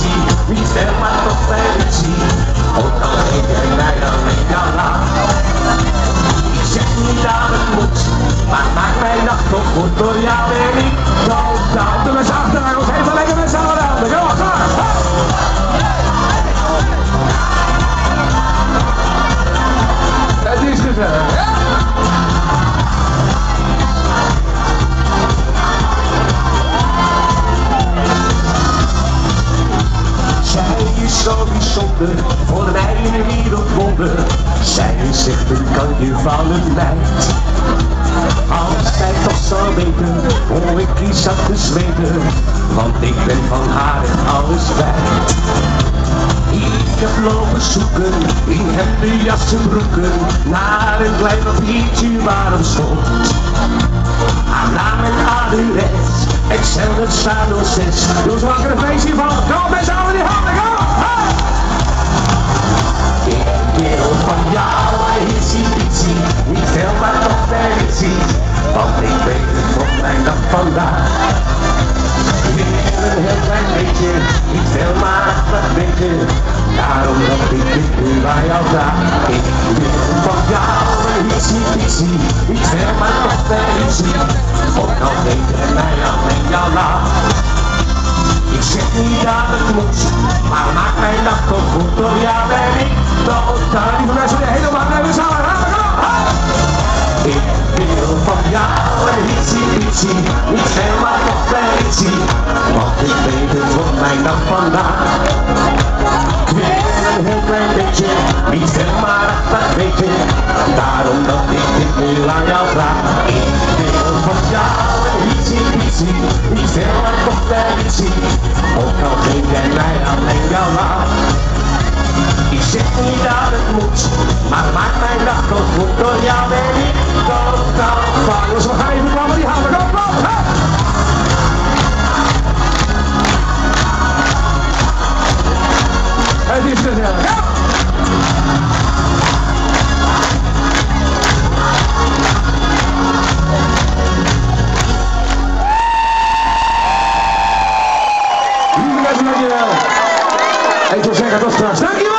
ambitie, niet ver maar toch politie. Ook al heet jij mij dan in jouw naam. Ik zeg niet dat het moet, maar maak mijn dag toch goed door jou en ik. Totaal. Doe eens achteraan ons even lekker met z'n allen aan. Kom op, klaar. Het is gezellig, ja? Zij is zo bijzonder, voor mij een wereldwonder. Zij is echt een kanje van het meid. Als zij toch zou weten, hoe ik kies zat te zweten. Want ik ben van haar en alles kwijt. Ik heb lopen zoeken, in hemden, jassen, broeken, naar een klein papiertje waar hem stond. Haar naam en adres, Excel het Sano 6. Doe eens wakker een feestje van, kom met z'n allen die handen, kom! Hey! Ik wil van jou een hitsie pitsie, niet veel maar toch politie. Want ik weet het voor mijn dag vandaag. Ik wil een heel klein beetje, niet veel maar wat beter. Daarom dat ik dit nu bij jou vraag. Ik wil van jou een hitsie pitsie, niet veel maar toch politie. Ook al weet je mij alleen jou laat. Ik zeg niet dat het moet, maar maak mijn dag toch goed door jou ben ik totaal. Lieve mensen, de hele dag nemen we samen. Ik wil van jou een hitsie pitsie, niet veel maar toch politie. Want ik weet het voor mijn dag vandaag. Ik wil een heel klein beetje, niet veel maar wat weten. Daarom dat ik dit nu aan jou vraag. Ik wil van jou een hitsie pitsie, niet veel maar toch politie. Ook al geef jij mij alleen jouw laat. Ik zeg niet dat het moet, maar maak mijn dag toch goed door jou ben ik totaal van. Dus we gaan even klappen die handen, kom, kom, hey! Het is gezellig, ja! Lieve mensen, dankjewel. Ik wil zeggen tot straks, dankjewel!